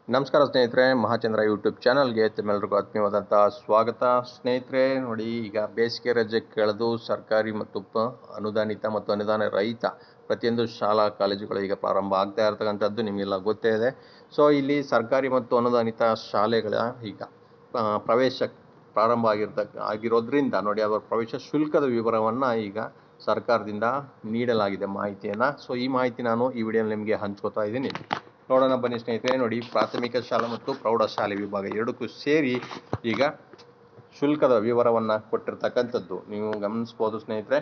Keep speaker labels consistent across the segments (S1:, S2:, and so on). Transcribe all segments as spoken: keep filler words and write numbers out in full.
S1: ನಮಸ್ಕಾರ ಸ್ನೇಹಿತರೆ, ಮಹಾಚಂದ್ರ ಯೂಟ್ಯೂಬ್ ಚಾನಲ್ಗೆ ತಮ್ಮೆಲ್ಲರಿಗೂ ಆತ್ಮೀಯವಾದಂಥ ಸ್ವಾಗತ. ಸ್ನೇಹಿತರೆ ನೋಡಿ, ಈಗ ಬೇಸಿಗೆ ರಜೆ ಕಳೆದು ಸರ್ಕಾರಿ ಮತ್ತು ಪ ಅನುದಾನಿತ ಮತ್ತು ಅನುದಾನ ರಹಿತ ಪ್ರತಿಯೊಂದು ಶಾಲಾ ಕಾಲೇಜುಗಳು ಈಗ ಪ್ರಾರಂಭ ಆಗ್ತಾ ಇರತಕ್ಕಂಥದ್ದು ನಿಮಗೆಲ್ಲ ಗೊತ್ತೇ ಇದೆ. ಸೊ ಇಲ್ಲಿ ಸರ್ಕಾರಿ ಮತ್ತು ಅನುದಾನಿತ ಶಾಲೆಗಳ ಈಗ ಪ್ರವೇಶ ಪ್ರಾರಂಭ ಆಗಿರ್ತಕ್ಕ ಆಗಿರೋದ್ರಿಂದ ನೋಡಿ, ಅವರ ಪ್ರವೇಶ ಶುಲ್ಕದ ವಿವರವನ್ನು ಈಗ ಸರ್ಕಾರದಿಂದ ನೀಡಲಾಗಿದೆ ಮಾಹಿತಿಯನ್ನು. ಸೊ ಈ ಮಾಹಿತಿ ನಾನು ಈ ವಿಡಿಯೋನಲ್ಲಿ ನಿಮಗೆ ಹಂಚ್ಕೋತಾ ಇದ್ದೀನಿ. ನೋಡೋಣ ಬನ್ನಿ ಸ್ನೇಹಿತರೆ. ನೋಡಿ, ಪ್ರಾಥಮಿಕ ಶಾಲಾ ಮತ್ತು ಪ್ರೌಢಶಾಲೆ ವಿಭಾಗ ಎರಡಕ್ಕೂ ಸೇರಿ ಈಗ ಶುಲ್ಕದ ವಿವರವನ್ನು ಕೊಟ್ಟಿರ್ತಕ್ಕಂಥದ್ದು ನೀವು ಗಮನಿಸ್ಬೋದು ಸ್ನೇಹಿತರೆ.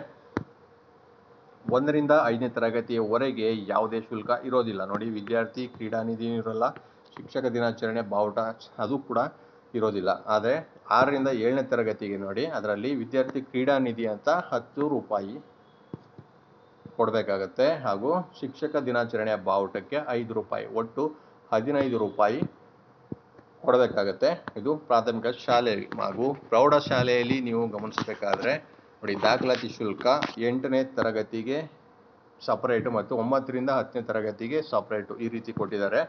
S1: ಒಂದರಿಂದ ಐದನೇ ತರಗತಿಯವರೆಗೆ ಯಾವುದೇ ಶುಲ್ಕ ಇರೋದಿಲ್ಲ. ನೋಡಿ, ವಿದ್ಯಾರ್ಥಿ ಕ್ರೀಡಾ ನಿಧಿ ಇರೋಲ್ಲ, ಶಿಕ್ಷಕ ದಿನಾಚರಣೆ ಬಾವುಟ ಅದು ಕೂಡ ಇರೋದಿಲ್ಲ. ಆದರೆ ಆರರಿಂದ ಏಳನೇ ತರಗತಿಗೆ ನೋಡಿ, ಅದರಲ್ಲಿ ವಿದ್ಯಾರ್ಥಿ ಕ್ರೀಡಾ ನಿಧಿ ಅಂತ ಹತ್ತು ರೂಪಾಯಿ ಕೊಡಬೇಕಾಗತ್ತೆ, ಹಾಗೂ ಶಿಕ್ಷಕ ದಿನಾಚರಣೆಯ ಬಾವುಟಕ್ಕೆ ಐದು ರೂಪಾಯಿ, ಒಟ್ಟು ಹದಿನೈದು ರೂಪಾಯಿ ಕೊಡಬೇಕಾಗತ್ತೆ. ಇದು ಪ್ರಾಥಮಿಕ ಶಾಲೆ. ಹಾಗೂ ಪ್ರೌಢಶಾಲೆಯಲ್ಲಿ ನೀವು ಗಮನಿಸಬೇಕಾದ್ರೆ ನೋಡಿ, ದಾಖಲಾತಿ ಶುಲ್ಕ ಎಂಟನೇ ತರಗತಿಗೆ ಸಪರೇಟು ಮತ್ತು ಒಂಬತ್ತರಿಂದ ಹತ್ತನೇ ತರಗತಿಗೆ ಸಪರೇಟು ಈ ರೀತಿ ಕೊಟ್ಟಿದ್ದಾರೆ.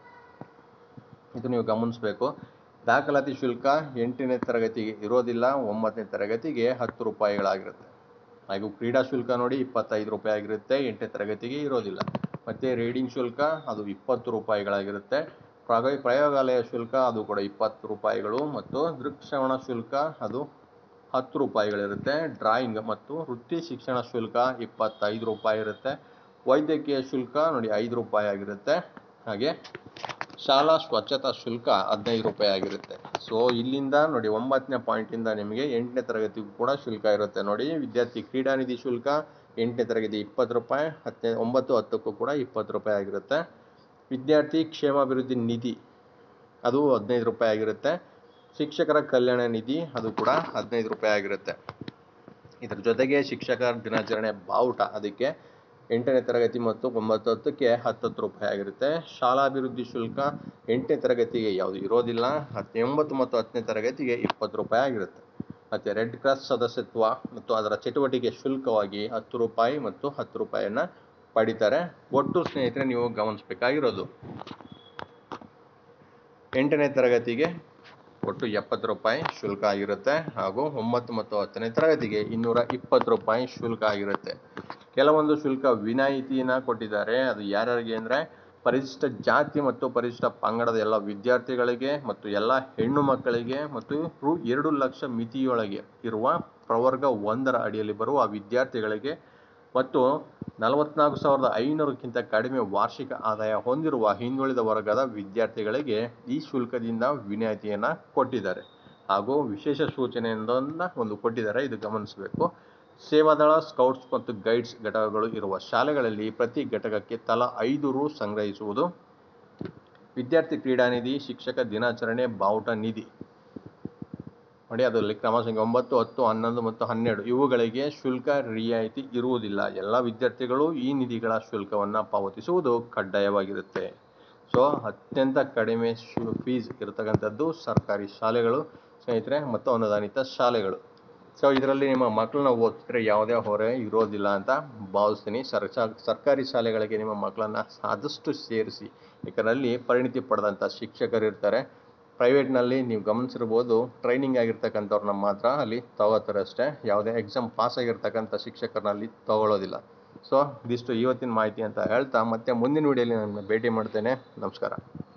S1: ಇದು ನೀವು ಗಮನಿಸಬೇಕು. ದಾಖಲಾತಿ ಶುಲ್ಕ ಎಂಟನೇ ತರಗತಿಗೆ ಇರೋದಿಲ್ಲ, ಒಂಬತ್ತನೇ ತರಗತಿಗೆ ಹತ್ತು ರೂಪಾಯಿಗಳಾಗಿರುತ್ತೆ. ಹಾಗೂ ಕ್ರೀಡಾ ಶುಲ್ಕ ನೋಡಿ ಇಪ್ಪತ್ತೈದು ರೂಪಾಯಿ ಆಗಿರುತ್ತೆ, ಎಂಟನೇ ತರಗತಿಗೆ ಇರೋದಿಲ್ಲ. ಮತ್ತು ರೀಡಿಂಗ್ ಶುಲ್ಕ ಅದು ಇಪ್ಪತ್ತು ರೂಪಾಯಿಗಳಾಗಿರುತ್ತೆ. ಪ್ರಗ ಪ್ರಯೋಗಾಲಯ ಶುಲ್ಕ ಅದು ಕೂಡ ಇಪ್ಪತ್ತು ರೂಪಾಯಿಗಳು, ಮತ್ತು ದೃಕ್ಶ್ರವಣ ಶುಲ್ಕ ಅದು ಹತ್ತು ರೂಪಾಯಿಗಳಿರುತ್ತೆ. ಡ್ರಾಯಿಂಗ್ ಮತ್ತು ವೃತ್ತಿ ಶಿಕ್ಷಣ ಶುಲ್ಕ ಇಪ್ಪತ್ತೈದು ರೂಪಾಯಿ ಇರುತ್ತೆ. ವೈದ್ಯಕೀಯ ಶುಲ್ಕ ನೋಡಿ ಐದು ರೂಪಾಯಿ ಆಗಿರುತ್ತೆ. ಹಾಗೆ ಶಾಲಾ ಸ್ವಚ್ಛತಾ ಶುಲ್ಕ ಹದಿನೈದು ರೂಪಾಯಿ ಆಗಿರುತ್ತೆ. ಸೊ ಇಲ್ಲಿಂದ ನೋಡಿ, ಒಂಬತ್ತನೇ ಪಾಯಿಂಟಿಂದ ನಿಮಗೆ ಎಂಟನೇ ತರಗತಿಗೂ ಕೂಡ ಶುಲ್ಕ ಇರುತ್ತೆ. ನೋಡಿ, ವಿದ್ಯಾರ್ಥಿ ಕ್ರೀಡಾ ನಿಧಿ ಶುಲ್ಕ ಎಂಟನೇ ತರಗತಿ ಇಪ್ಪತ್ತು ರೂಪಾಯಿ, ಹತ್ತನೇ ಒಂಬತ್ತು ಹತ್ತಕ್ಕೂ ಕೂಡ ಇಪ್ಪತ್ತು ರೂಪಾಯಿ ಆಗಿರುತ್ತೆ. ವಿದ್ಯಾರ್ಥಿ ಕ್ಷೇಮಾಭಿವೃದ್ಧಿ ನಿಧಿ ಅದು ಹದಿನೈದು ರೂಪಾಯಿ ಆಗಿರುತ್ತೆ. ಶಿಕ್ಷಕರ ಕಲ್ಯಾಣ ನಿಧಿ ಅದು ಕೂಡ ಹದಿನೈದು ರೂಪಾಯಿ ಆಗಿರುತ್ತೆ. ಇದರ ಜೊತೆಗೆ ಶಿಕ್ಷಕರ ದಿನಾಚರಣೆ ಬಾವುಟ ಅದಕ್ಕೆ ಎಂಟನೇ ತರಗತಿ ಮತ್ತು ಒಂಬತ್ತು ಹತ್ತಕ್ಕೆ ಹತ್ತತ್ತು ರೂಪಾಯಿ ಆಗಿರುತ್ತೆ. ಶಾಲಾಭಿವೃದ್ಧಿ ಶುಲ್ಕ ಎಂಟನೇ ತರಗತಿಗೆ ಯಾವುದು ಇರೋದಿಲ್ಲ, ಹತ್ತನೇ ಒಂಬತ್ತು ಮತ್ತು ಹತ್ತನೇ ತರಗತಿಗೆ ಇಪ್ಪತ್ತು ರೂಪಾಯಿ ಆಗಿರುತ್ತೆ. ಮತ್ತು ರೆಡ್ ಕ್ರಾಸ್ ಸದಸ್ಯತ್ವ ಮತ್ತು ಅದರ ಚಟುವಟಿಕೆ ಶುಲ್ಕವಾಗಿ ಹತ್ತು ರೂಪಾಯಿ ಮತ್ತು ಹತ್ತು ರೂಪಾಯಿಯನ್ನು ಪಡಿತಾರೆ. ಒಟ್ಟು ಸ್ನೇಹಿತರೆ ನೀವು ಗಮನಿಸಬೇಕಾಗಿರೋದು, ಎಂಟನೇ ತರಗತಿಗೆ ಒಟ್ಟು ಎಪ್ಪತ್ತು ರೂಪಾಯಿ ಶುಲ್ಕ ಆಗಿರುತ್ತೆ, ಹಾಗೂ ಒಂಬತ್ತು ಮತ್ತು ಹತ್ತನೇ ತರಗತಿಗೆ ಇನ್ನೂರ ಇಪ್ಪತ್ತು ರೂಪಾಯಿ ಶುಲ್ಕ ಆಗಿರುತ್ತೆ. ಕೆಲವೊಂದು ಶುಲ್ಕ ವಿನಾಯಿತಿಯನ್ನು ಕೊಟ್ಟಿದ್ದಾರೆ. ಅದು ಯಾರ್ಯಾರಿಗೆ ಅಂದರೆ, ಪರಿಶಿಷ್ಟ ಜಾತಿ ಮತ್ತು ಪರಿಶಿಷ್ಟ ಪಂಗಡದ ಎಲ್ಲ ವಿದ್ಯಾರ್ಥಿಗಳಿಗೆ ಮತ್ತು ಎಲ್ಲ ಹೆಣ್ಣು ಮಕ್ಕಳಿಗೆ, ಮತ್ತು ರು ಎರಡು ಲಕ್ಷ ಮಿತಿಯೊಳಗೆ ಇರುವ ಪ್ರವರ್ಗ ಒಂದರ ಅಡಿಯಲ್ಲಿ ಬರುವ ವಿದ್ಯಾರ್ಥಿಗಳಿಗೆ, ಮತ್ತು ನಲವತ್ನಾಲ್ಕು ಸಾವಿರದ ಐನೂರಕ್ಕಿಂತ ಕಡಿಮೆ ವಾರ್ಷಿಕ ಆದಾಯ ಹೊಂದಿರುವ ಹಿಂದುಳಿದ ವರ್ಗದ ವಿದ್ಯಾರ್ಥಿಗಳಿಗೆ ಈ ಶುಲ್ಕದಿಂದ ವಿನಾಯಿತಿಯನ್ನು ಕೊಟ್ಟಿದ್ದಾರೆ. ಹಾಗೂ ವಿಶೇಷ ಸೂಚನೆಯೊಂದನ್ನು ಒಂದು ಕೊಟ್ಟಿದ್ದಾರೆ, ಇದು ಗಮನಿಸಬೇಕು. ಸೇವಾದಳ, ಸ್ಕೌಟ್ಸ್ ಮತ್ತು ಗೈಡ್ಸ್ ಘಟಕಗಳು ಇರುವ ಶಾಲೆಗಳಲ್ಲಿ ಪ್ರತಿ ಘಟಕಕ್ಕೆ ತಲಾ ಐದು ರು ಸಂಗ್ರಹಿಸುವುದು. ವಿದ್ಯಾರ್ಥಿ ಕ್ರೀಡಾ ನಿಧಿ, ಶಿಕ್ಷಕ ದಿನಾಚರಣೆ ಬಾವುಟ ನಿಧಿ ನೋಡಿ, ಅದರಲ್ಲಿ ಕ್ರಮ ಸಂಖ್ಯೆ ಒಂಬತ್ತು, ಹತ್ತು, ಹನ್ನೊಂದು ಮತ್ತು ಹನ್ನೆರಡು ಇವುಗಳಿಗೆ ಶುಲ್ಕ ರಿಯಾಯಿತಿ ಇರುವುದಿಲ್ಲ. ಎಲ್ಲ ವಿದ್ಯಾರ್ಥಿಗಳು ಈ ನಿಧಿಗಳ ಶುಲ್ಕವನ್ನು ಪಾವತಿಸುವುದು ಕಡ್ಡಾಯವಾಗಿರುತ್ತೆ. ಸೊ ಅತ್ಯಂತ ಕಡಿಮೆ ಶು ಫೀಸ್ ಇರತಕ್ಕಂಥದ್ದು ಸರ್ಕಾರಿ ಶಾಲೆಗಳು ಸ್ನೇಹಿತರೆ, ಮತ್ತು ಅನುದಾನಿತ ಶಾಲೆಗಳು. ಸೊ ಇದರಲ್ಲಿ ನಿಮ್ಮ ಮಕ್ಕಳನ್ನ ಓದಿಸಿದ್ರೆ ಯಾವುದೇ ಹೊರೆ ಇರೋದಿಲ್ಲ ಅಂತ ಭಾವಿಸ್ತೀನಿ. ಸರ್ ಸರ್ಕಾರಿ ಶಾಲೆಗಳಿಗೆ ನಿಮ್ಮ ಮಕ್ಕಳನ್ನು ಆದಷ್ಟು ಸೇರಿಸಿ, ಯಾಕಂದರೆ ಪರಿಣಿತಿ ಪಡೆದಂಥ ಶಿಕ್ಷಕರು ಇರ್ತಾರೆ. ಪ್ರೈವೇಟ್ನಲ್ಲಿ ನೀವು ಗಮನಿಸಿರ್ಬೋದು, ಟ್ರೈನಿಂಗ್ ಆಗಿರ್ತಕ್ಕಂಥವ್ರನ್ನ ಮಾತ್ರ ಅಲ್ಲಿ ತಗೋತಾರೆ ಅಷ್ಟೇ, ಯಾವುದೇ ಎಕ್ಸಾಮ್ ಪಾಸ್ ಆಗಿರ್ತಕ್ಕಂಥ ಶಿಕ್ಷಕರನ್ನಲ್ಲಿ ತಗೊಳ್ಳೋದಿಲ್ಲ. ಸೊ ಇದಿಷ್ಟು ಇವತ್ತಿನ ಮಾಹಿತಿ ಅಂತ ಹೇಳ್ತಾ, ಮತ್ತೆ ಮುಂದಿನ ವಿಡಿಯೋಲಿ ನಾನು ಭೇಟಿ ಮಾಡ್ತೇನೆ. ನಮಸ್ಕಾರ.